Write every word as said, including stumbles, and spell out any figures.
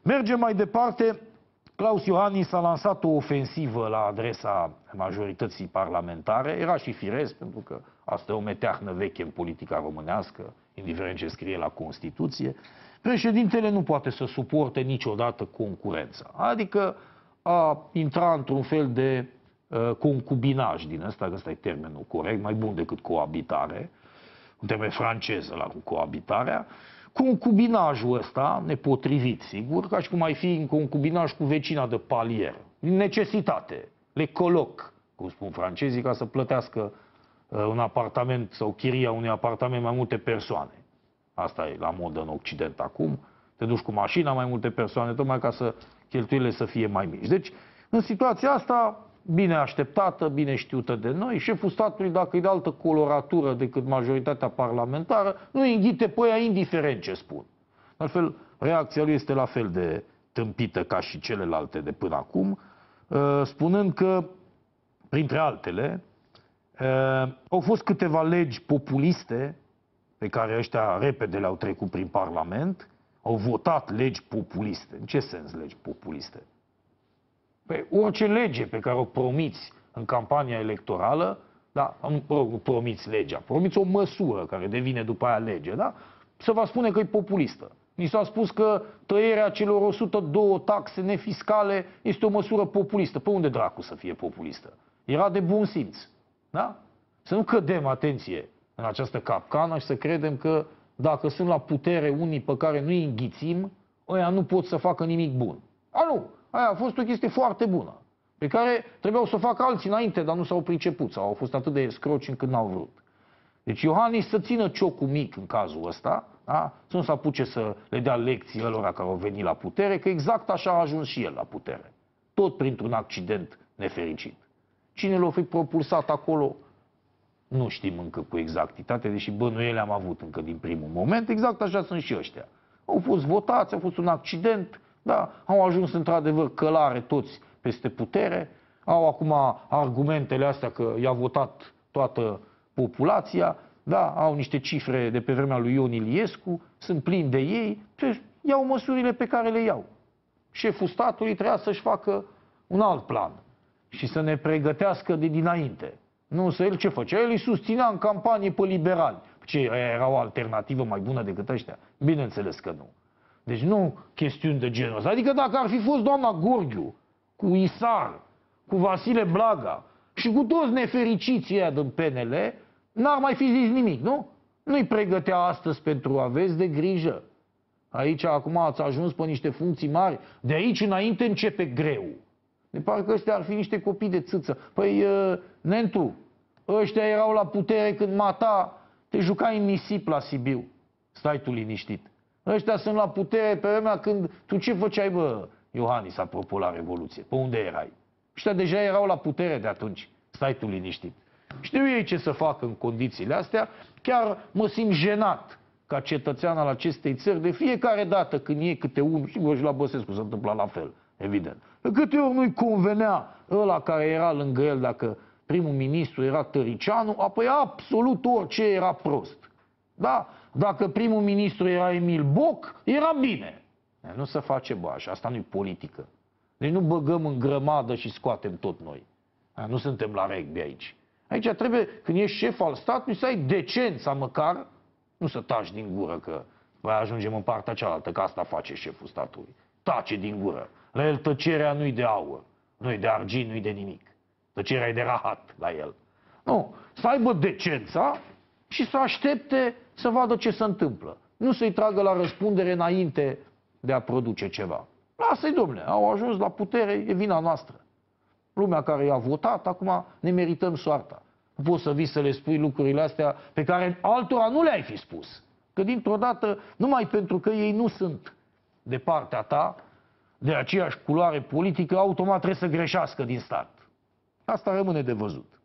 Mergem mai departe. Klaus Iohannis a lansat o ofensivă la adresa majorității parlamentare. Era și firesc, pentru că asta e o meteahnă veche în politica românească, indiferent ce scrie la Constituție. Președintele nu poate să suporte niciodată concurența. Adică a intra într-un fel de uh, concubinaj din ăsta, că ăsta e termenul corect, mai bun decât coabitare, un termen francez la cu coabitarea. Concubinajul ăsta, nepotrivit, sigur, ca și cum ai fi în concubinaj cu vecina de palier. Din necesitate. Le coloc, cum spun francezii, ca să plătească uh, un apartament sau chiria unui apartament mai multe persoane. Asta e la modă în Occident acum. Te duci cu mașina mai multe persoane, tocmai ca să cheltuielile să fie mai mici. Deci, în situația asta, bine așteptată, bine știută de noi, șeful statului, dacă e de altă coloratură decât majoritatea parlamentară, nu îi înghite pe ea indiferent ce spun. Altfel, reacția lui este la fel de tâmpită ca și celelalte de până acum, spunând că, printre altele, au fost câteva legi populiste pe care ăștia repede le-au trecut prin Parlament, au votat legi populiste. În ce sens legi populiste? Păi orice lege pe care o promiți în campania electorală, da, nu promiți legea, promiți o măsură care devine după aia lege, da? Se va spune că e populistă. Ni s-a spus că tăierea celor o sută doi taxe nefiscale este o măsură populistă. Pe unde dracu să fie populistă? Era de bun simț, da? Să nu cădem, atenție, în această capcană și să credem că dacă sunt la putere unii pe care nu-i înghițim, ăia nu pot să facă nimic bun. A, nu! Aia a fost o chestie foarte bună, pe care trebuiau să o facă alții înainte, dar nu s-au priceput sau au fost atât de scroci încât n-au vrut. Deci Iohannis să țină ciocul mic în cazul ăsta, da? Să nu se apuce să le dea lecții ălora care au venit la putere, că exact așa a ajuns și el la putere. Tot printr-un accident nefericit. Cine l-a fi propulsat acolo, nu știm încă cu exactitate, deși bănuiele am avut încă din primul moment. Exact așa sunt și ăștia. Au fost votați, a fost un accident, da, au ajuns într-adevăr călare toți peste putere, au acum argumentele astea că i-a votat toată populația, da, au niște cifre de pe vremea lui Ion Iliescu, sunt plini de ei, deci iau măsurile pe care le iau. Șeful statului trebuia să-și facă un alt plan și să ne pregătească de dinainte. Nu, să el ce făcea? El îi susținea în campanie pe liberali. Ce, era o alternativă mai bună decât ăștia? Bineînțeles că nu. Deci nu chestiuni de genul ăsta. Adică dacă ar fi fost doamna Gorghiu, cu Isar, cu Vasile Blaga și cu toți nefericiții ăia din P N L, n-ar mai fi zis nimic, nu? Nu-i pregătea astăzi pentru aveți de grijă. Aici acum ați ajuns pe niște funcții mari. De aici înainte începe greu. De parcă ăștia ar fi niște copii de țâță. Păi, uh, Nentu, ăștia erau la putere când mata, te jucai în nisip la Sibiu. Stai tu liniștit. Ăștia sunt la putere pe vremea când... Tu ce făceai, bă, Iohannis, apropo la Revoluție? Pe unde erai? Ăștia deja erau la putere de atunci. Stai tu liniștit. Știu ei ce să facă în condițiile astea. Chiar mă simt jenat ca cetățean al acestei țări de fiecare dată când e câte unul, sigur și la Băsescu se întâmpla la fel, evident. De câte ori nu-i convenea ăla care era lângă el, dacă primul ministru era Tăricianu, apoi absolut orice era prost. Da? Dacă primul ministru era Emil Boc, era bine. Nu se face, bă, așa, asta nu-i politică. Deci nu băgăm în grămadă și scoatem tot noi. Nu suntem la rugby aici. Aici trebuie, când ești șef al statului, să ai decența măcar, nu să taci din gură, că mai ajungem în partea cealaltă, că asta face șeful statului. Tace din gură. La el tăcerea nu-i de aur, nu-i de argint, nu-i de nimic. Tăcerea e de rahat la el. Nu, să aibă decența și să aștepte să vadă ce se întâmplă. Nu să-i tragă la răspundere înainte de a produce ceva. Lasă-i, domnule, au ajuns la putere, e vina noastră. Lumea care i-a votat, acum ne merităm soarta. Nu poți să vii să le spui lucrurile astea pe care altora nu le-ai fi spus. Că dintr-o dată, numai pentru că ei nu sunt de partea ta, de aceeași culoare politică, automat trebuie să greșească din start. Asta rămâne de văzut.